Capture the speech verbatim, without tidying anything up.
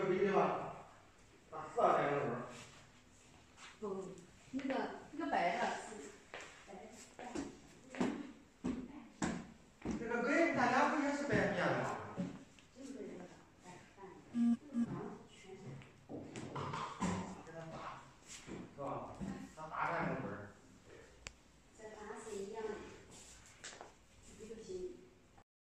个比对吧？啊，色两个门。 不，那个那个白的。